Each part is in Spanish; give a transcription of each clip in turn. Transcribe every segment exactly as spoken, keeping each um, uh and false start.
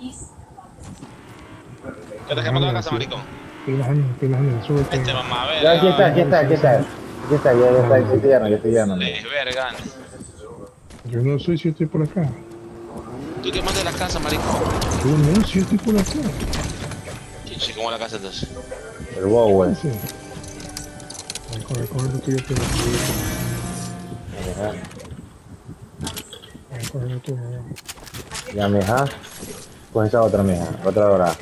¿Qué te quemando la casa, maricón? Pilas en, pilas en, súbete. Este mamá, ver. Ya, aquí está, aquí está, aquí está. Aquí está, ya, ya está, ya estoy lleno, ya estoy lleno. Les verga. Yo no sé si estoy por acá. ¿Tú quemaste la casa, maricón? Yo no sé si estoy por acá. Sí, ¿cómo la casa entonces? El wow, güey. Sí. Ay, corre, corre lo tuyo, pero ay, corre lo tuyo. Ya, mija. Pues esa otra, mija. Otra dorada.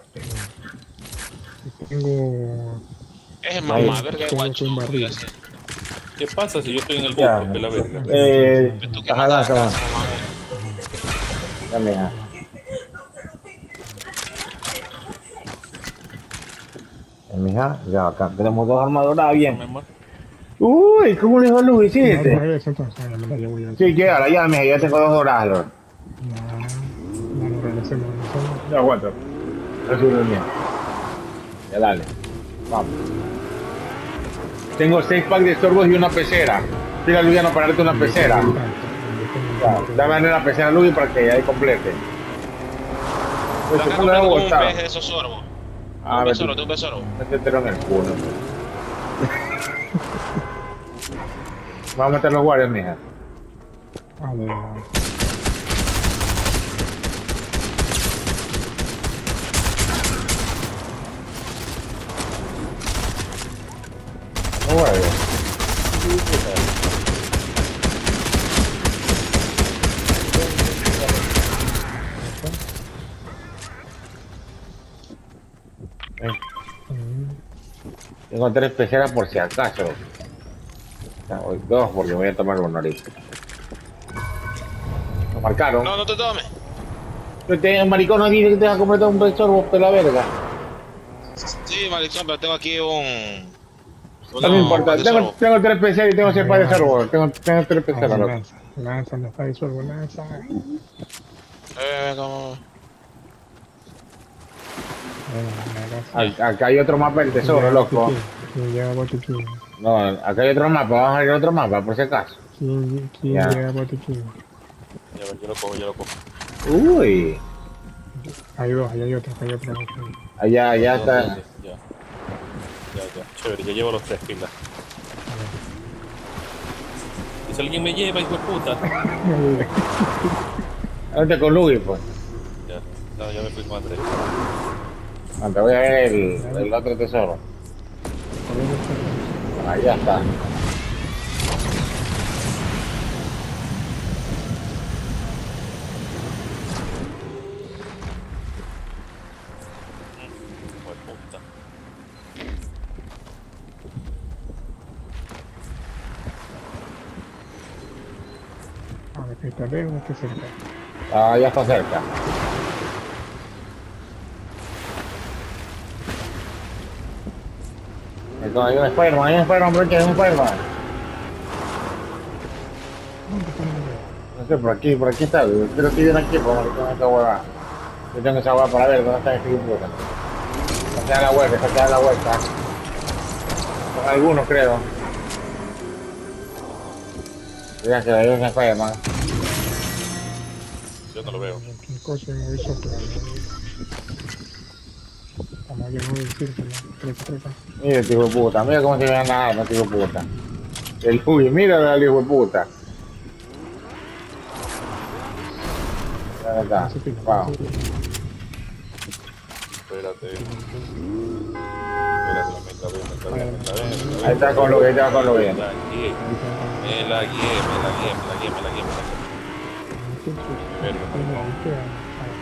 Tengo... Es el mamá, verga de tengo guacho. un barril. ¿Qué pasa si yo estoy en el Ya. buco? Que la verga. Eh, Tú quemaste ajá, la lanza, casa, mamá. mamá. Ya, mija. Ya, mija. Ya, acá tenemos dos armadoras bien. Mi amor. Uy, ¿cómo le va Luis? No, no, ¿Hiciste? eso entonces, ya me la llevo yo. Sí, llévala, ya, mija. Ya tengo dos doradas, Lord. No, no, no, regresemos, regresemos. Ya aguanto. No sube el mío. Ya dale. Vamos. Tengo seis packs de estorbos y una pecera. Tira, Luis, para darte una pecera. Ya, dame una pecera, Luis, para que ahí complete. Pues Acá se puede compré un agotar. pez de esos sorbos. Ah, Un vete. besoro, tú un besoro. Métetelo en el culo. Vamos a meter los guardias, mija. A ver, Los guardias. Eh, Tengo tres peceras por si acaso. Ya, voy dos porque voy a tomar uno ahorita. Lo marcaron. No, no te tomes. Este maricón no dice que te vas a comprar un besor por la verga. Sí, maldición, pero tengo aquí un... No me importa, pez de tengo, sorbo. tengo tres peceras y tengo seis pares de servo. Tengo, tengo tres ah, peceras, loco. lanza, lanza, no está disuelvo, lanza. Eh, como... Bueno, Al- Acá hay otro mapa del tesoro, loco. ¿Quién llega Botiquín? No, acá hay otro mapa, vamos a ir a otro mapa, por si acaso. ¿Quién, quién Ya. llega Botiquín? Ya, ver, yo lo cojo, yo lo cojo. Uy, Hay dos, ahí hay otro, hay otro. allá, allá está. Ya. Ya, ya. Chévere, yo llevo los tres pilas. Y si alguien me lleva, hijo de puta. Vete con Luis, pues. Ya, no, ya me fui con Andrés. Ah, te voy a ver el, el otro tesoro. Allá está. Hijo de puta. A ver, que está lejos, que cerca. Ah, ya está cerca. Entonces, hay un Spider-Man, hay un Spider-Man, por aquí, hay un Spider-Man. No sé, por aquí, por aquí está, güey. Creo que viene aquí, por maricón, esta hueá. Yo tengo esa hueá para ver dónde está este grupo. Está a la vuelta, está a la vuelta. Son algunos, creo. Digan que hay un Spider-Man. Yo no lo veo. ¿Qué cosa me voy soplando? Estamos llenos de círculo, trepa, trepa. Mira, este hijo de puta, mira cómo se ve la arma, este hijo de puta. El Luis, mira al hijo de puta. Ahí está, wow. Espérate. Espérate, la meta B, meta B, meta B, meta B. Ahí está con Luis, ahí está con Luis. Me la guié, me la guié, me la guié, me la guié, me la guié, me la guié. Verga, maricón.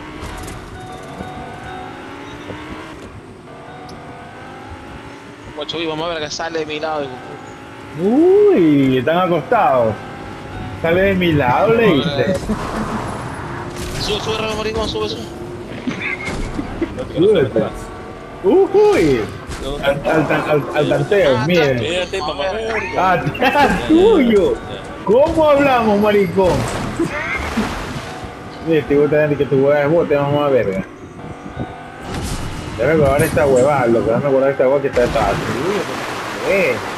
Guacho, y vamos a ver que sale de mi lado. hijo. Uy, están acostados. Sale de mi lado, le dice. Sube, sube, Ramón Maricón, sube, sube. Espérate que no estoy atrás. Uy, al, al, al, al tanteo, miren. Espérate, mamá verga. Ah, atrás tuyo. ¿Cómo hablamos, maricón? Mira, te gusta decir que tu hueá es bote, vamos a verga. Déjame probar esta huevada, lo que no me acuerdo de esta hueá que está detrás. Eh.